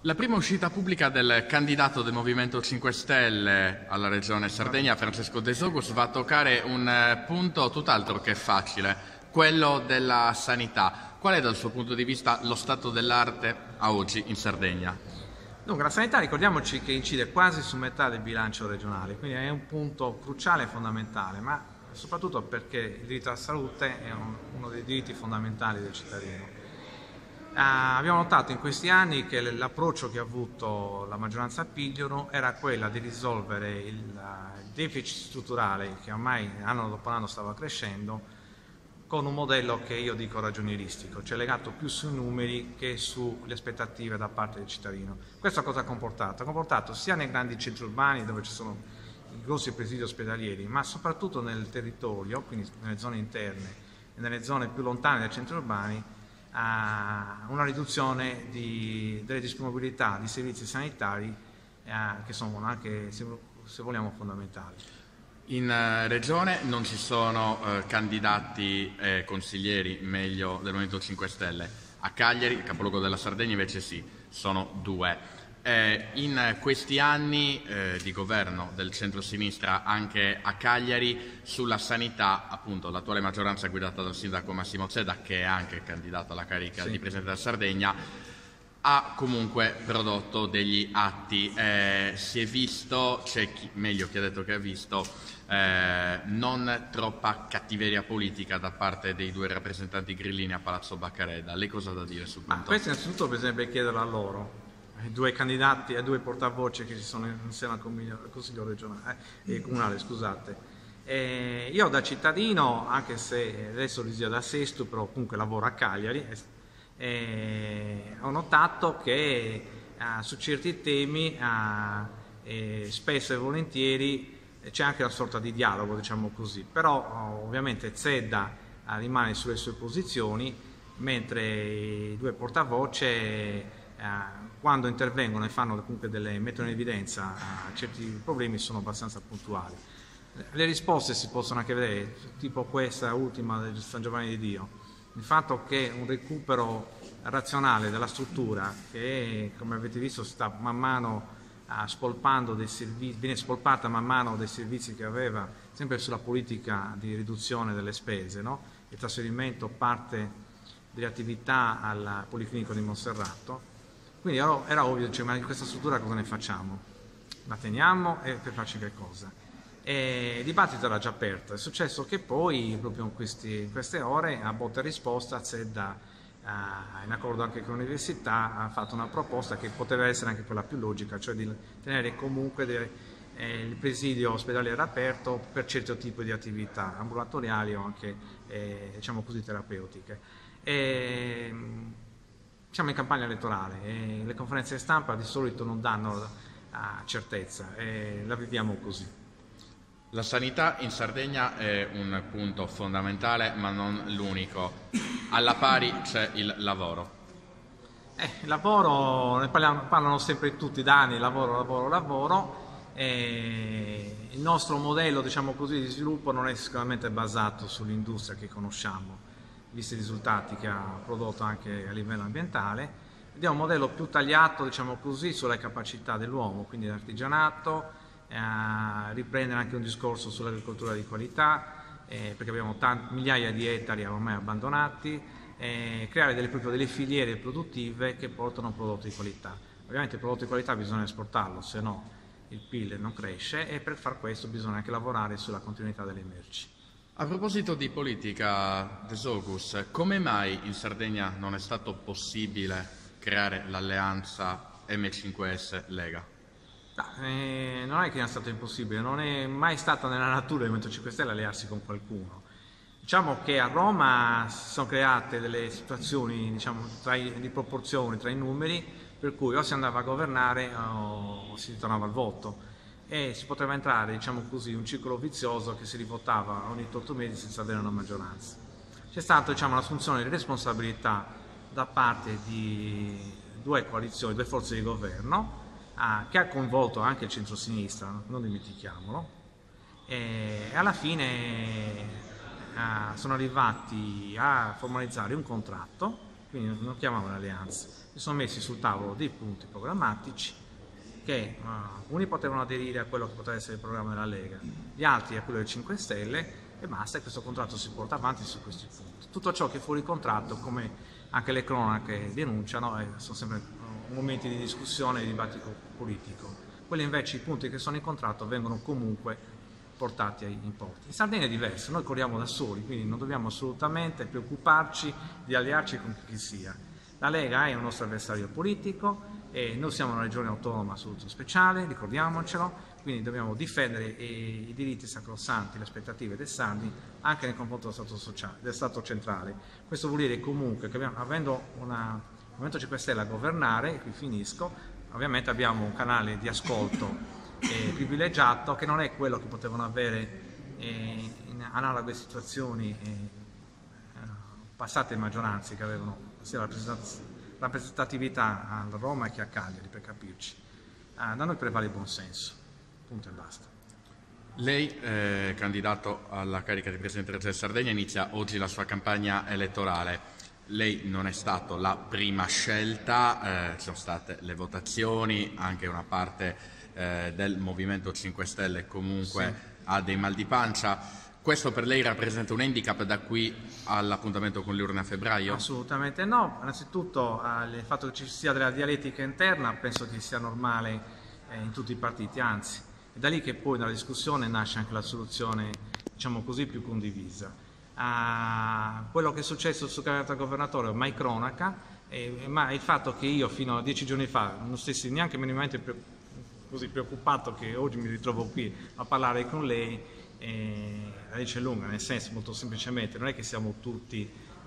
La prima uscita pubblica del candidato del Movimento 5 Stelle alla Regione Sardegna, Francesco De Sogus, va a toccare un punto tutt'altro che facile, quello della sanità. Qual è dal suo punto di vista lo stato dell'arte a oggi in Sardegna? Dunque, la sanità ricordiamoci che incide quasi su metà del bilancio regionale, quindi è un punto cruciale e fondamentale, ma soprattutto perché il diritto alla salute è uno dei diritti fondamentali del cittadino. Abbiamo notato in questi anni che l'approccio che ha avuto la maggioranza Pigliono era quella di risolvere il deficit strutturale che ormai anno dopo anno stava crescendo con un modello che io dico ragionieristico, cioè legato più sui numeri che sulle aspettative da parte del cittadino. Questo cosa ha comportato? Ha comportato sia nei grandi centri urbani dove ci sono i grossi presidi ospedalieri, ma soprattutto nel territorio, quindi nelle zone interne e nelle zone più lontane dai centri urbani, a una riduzione delle disponibilità di servizi sanitari che sono anche, se vogliamo, fondamentali. In Regione non ci sono candidati e consiglieri, meglio, del Movimento 5 Stelle. A Cagliari, il capoluogo della Sardegna, invece sì, sono due. In questi anni di governo del centro-sinistra anche a Cagliari sulla sanità, appunto, l'attuale maggioranza guidata dal sindaco Massimo Zedda, che è anche candidato alla carica di Presidente della Sardegna, ha comunque prodotto degli atti. Si è visto, c'è chi, meglio chi ha detto che ha visto, non troppa cattiveria politica da parte dei due rappresentanti grillini a Palazzo Baccareda. Lei cosa ha da dire sul punto? Questo innanzitutto bisognerebbe chiederlo a loro, ai due candidati, ai due portavoce che ci sono insieme al Consiglio regionale, comunale, scusate. Io da cittadino, anche se adesso risiedo a Sesto, però comunque lavoro a Cagliari, ho notato che su certi temi spesso e volentieri c'è anche una sorta di dialogo, diciamo così, però ovviamente Zedda rimane sulle sue posizioni, mentre i due portavoce quando intervengono e mettono in evidenza certi problemi sono abbastanza puntuali. Le risposte si possono anche vedere, tipo questa ultima del San Giovanni di Dio, il fatto che un recupero razionale della struttura che, come avete visto, sta man mano spolpando dei servizi, viene spolpata man mano dei servizi che aveva sempre sulla politica di riduzione delle spese, no? Il trasferimento parte delle attività al Policlinico di Monserrato. Quindi era ovvio, cioè, ma di questa struttura cosa ne facciamo? La teniamo e per farci che cosa? E il dibattito era già aperto. È successo che poi, proprio in queste ore, a botta e risposta, Zedda, in accordo anche con l'università, ha fatto una proposta che poteva essere anche quella più logica, cioè di tenere comunque il presidio ospedaliero aperto per certo tipo di attività ambulatoriali o anche, diciamo così, terapeutiche. Siamo in campagna elettorale e le conferenze stampa di solito non danno certezza e la viviamo così. La sanità in Sardegna è un punto fondamentale, ma non l'unico. Alla pari c'è il lavoro. Il lavoro, ne parlano sempre tutti da anni, lavoro. Il nostro modello, diciamo così, di sviluppo non è sicuramente basato sull'industria che conosciamo, visti i risultati che ha prodotto anche a livello ambientale. Ed è un modello più tagliato, diciamo così, sulle capacità dell'uomo, quindi l'artigianato, riprendere anche un discorso sull'agricoltura di qualità, perché abbiamo migliaia di ettari ormai abbandonati, creare delle filiere produttive che portano prodotti di qualità. Ovviamente il prodotto di qualità bisogna esportarlo, se no il PIL non cresce, e per far questo bisogna anche lavorare sulla continuità delle merci. A proposito di politica, De Sogus, come mai in Sardegna non è stato possibile creare l'alleanza M5S-Lega? Non è che è stato impossibile, non è mai stata nella natura del Movimento 5 Stelle allearsi con qualcuno. Diciamo che a Roma si sono create delle situazioni, diciamo, di proporzioni tra i numeri, per cui o si andava a governare o si ritornava al voto, e si poteva entrare, diciamo così, un circolo vizioso che si rivotava ogni 8 mesi senza avere una maggioranza. C'è stata, diciamo, un'assunzione di responsabilità da parte di due coalizioni, due forze di governo, che ha coinvolto anche il centro-sinistra, non dimentichiamolo, e alla fine sono arrivati a formalizzare un contratto quindi non chiamavano alleanze, si sono messi sul tavolo dei punti programmatici che alcuni potevano aderire a quello che poteva essere il programma della Lega, gli altri a quello del 5 Stelle e basta, e questo contratto si porta avanti su questi punti. Tutto ciò che è fuori contratto, come anche le cronache denunciano, sono sempre momenti di discussione e di dibattito politico. Quelli invece, i punti che sono in contratto, vengono comunque portati in porto. In Sardegna è diverso, noi corriamo da soli, quindi non dobbiamo assolutamente preoccuparci di allearci con chi sia. La Lega è un nostro avversario politico e noi siamo una regione autonoma assoluto speciale, ricordiamocelo, quindi dobbiamo difendere i diritti sacrosanti, le aspettative dei sardi anche nei confronti dello Stato centrale. Questo vuol dire comunque che avendo il Movimento 5 Stelle a governare, e qui finisco, ovviamente abbiamo un canale di ascolto privilegiato che non è quello che potevano avere in analoghe situazioni passate maggioranze che avevano sia rappresentatività a Roma che a Cagliari, per capirci. Da noi prevale il buonsenso, punto e basta. Lei, candidato alla carica di Presidente della Regione Sardegna, inizia oggi la sua campagna elettorale. Lei non è stato la prima scelta, ci sono state le votazioni, anche una parte del Movimento 5 Stelle comunque sì, ha dei mal di pancia. Questo per lei rappresenta un handicap da qui all'appuntamento con le urne a febbraio? Assolutamente no. Innanzitutto il fatto che ci sia della dialettica interna penso che sia normale in tutti i partiti, anzi è da lì che poi dalla discussione nasce anche la soluzione, diciamo così, più condivisa. Quello che è successo sul candidato a governatore è mai cronaca, ma il fatto che io fino a 10 giorni fa non stessi neanche minimamente così preoccupato che oggi mi ritrovo qui a parlare con lei, la dice lunga, nel senso, molto semplicemente, non è che siamo tutti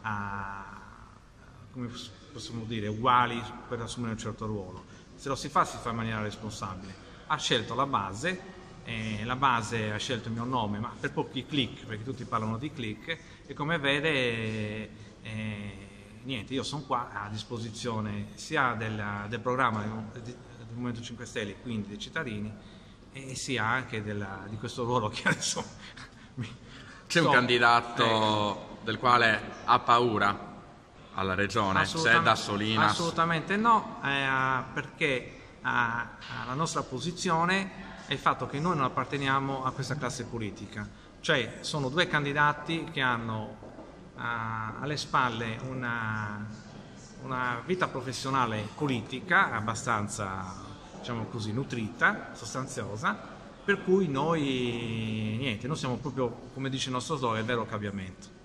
come possiamo dire, uguali per assumere un certo ruolo. Se lo si fa in maniera responsabile. Ha scelto la base ha scelto il mio nome, ma per pochi click, perché tutti parlano di click, e come vede niente, io sono qua a disposizione sia del programma del Movimento 5 Stelle, quindi dei cittadini, e sia anche di questo ruolo che adesso c'è un candidato del quale ha paura alla regione? C'è da Solinas? Assolutamente no, perché la nostra posizione è il fatto che noi non apparteniamo a questa classe politica, cioè sono due candidati che hanno alle spalle una vita professionale politica abbastanza, diciamo così, nutrita, sostanziosa, per cui noi siamo proprio, come dice il nostro slogan, il vero cambiamento.